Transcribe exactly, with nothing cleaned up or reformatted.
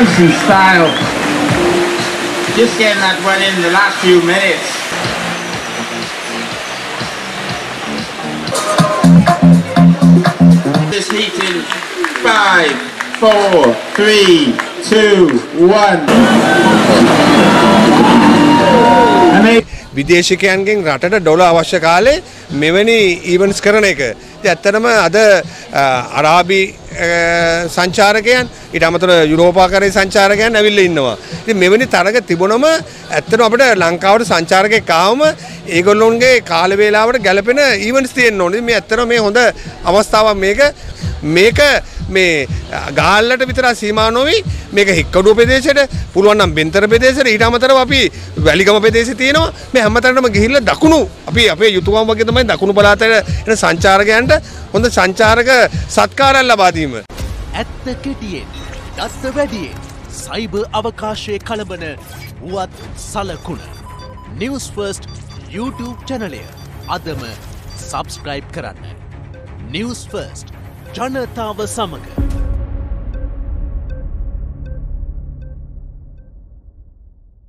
style. Just getting that one in the last few minutes. This heat in five, four, three, two, one. විදේශිකයන්ගෙන් රටට dollar අවශ්‍ය කාලේ මෙවැනි ඊවන්ට්ස් කරන එක. ඉතින් ඇත්තටම අද අරාබි සංචාරකයන් ඊට අමතරව යුරෝපාකරයේ සංචාරකයන් ඇවිල්ලා ඉන්නවා. ඉතින් මෙවැනි තරග තිබුණම ඇත්තටම අපිට ලංකාවට සංචාරකයෙක් ආවම ඒගොල්ලොන්ගේ කාල වේලාවට ගැලපෙන ඊවන්ට්ස් තියෙන්න ඕනේ. මේ ඇත්තටම මේ හොඳ අවස්ථාවක් මේක. මේක මේ ගාල්ලට විතර සීමා නොවි මේක හික්කඩුව ප්‍රදේශයට පුළුවන් නම් බෙන්තර ප්‍රදේශයට ඊට අමතරව අපි වැලිගම ප්‍රදේශයේ තියෙනවා මේ හැමතැනටම ගිහිල්ලා දකුණු අපි අපේ යුතුයකම් වගේ තමයි දකුණු පළාතට එන සංචාරකයන්ට හොඳ සංචාරක සත්කාරයක් ලබා දීම. ඇත්ත කෙටියෙන් දත්ත වැඩියෙන් සයිබර් අවකාශයේ කලබන වුවත් සලකුණ News First YouTube channelය අදම subscribe කරන්න. News First ජනතාව සමග